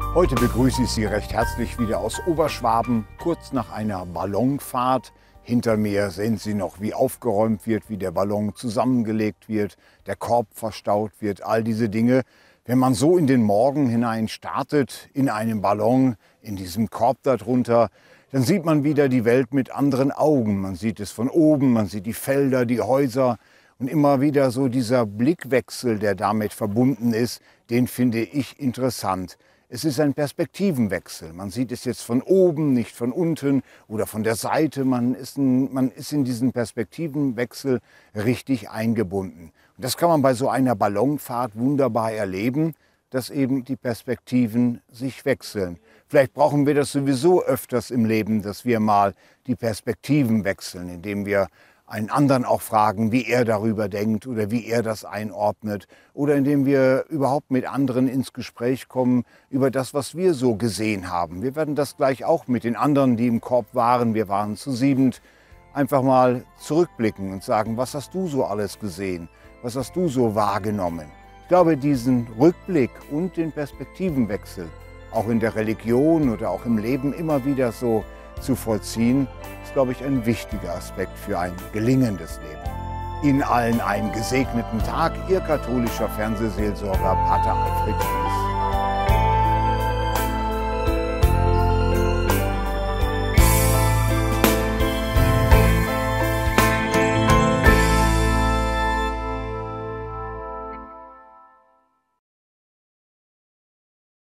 Heute begrüße ich Sie recht herzlich wieder aus Oberschwaben, kurz nach einer Ballonfahrt. Hinter mir sehen Sie noch, wie aufgeräumt wird, wie der Ballon zusammengelegt wird, der Korb verstaut wird, all diese Dinge. Wenn man so in den Morgen hinein startet, in einem Ballon, in diesem Korb darunter, dann sieht man wieder die Welt mit anderen Augen. Man sieht es von oben, man sieht die Felder, die Häuser. Und immer wieder so dieser Blickwechsel, der damit verbunden ist, den finde ich interessant. Es ist ein Perspektivenwechsel. Man sieht es jetzt von oben, nicht von unten oder von der Seite. Man ist in diesen Perspektivenwechsel richtig eingebunden. Und das kann man bei so einer Ballonfahrt wunderbar erleben, dass eben die Perspektiven sich wechseln. Vielleicht brauchen wir das sowieso öfters im Leben, dass wir mal die Perspektiven wechseln, indem wir einen anderen auch fragen, wie er darüber denkt oder wie er das einordnet. Oder indem wir überhaupt mit anderen ins Gespräch kommen über das, was wir so gesehen haben. Wir werden das gleich auch mit den anderen, die im Korb waren, wir waren zu siebent, einfach mal zurückblicken und sagen, was hast du so alles gesehen? Was hast du so wahrgenommen? Ich glaube, diesen Rückblick und den Perspektivenwechsel, auch in der Religion oder auch im Leben immer wieder so zu vollziehen, ist, glaube ich, ein wichtiger Aspekt für ein gelingendes Leben. Ihnen allen einen gesegneten Tag, Ihr katholischer Fernsehseelsorger Pater Alfred Thiel.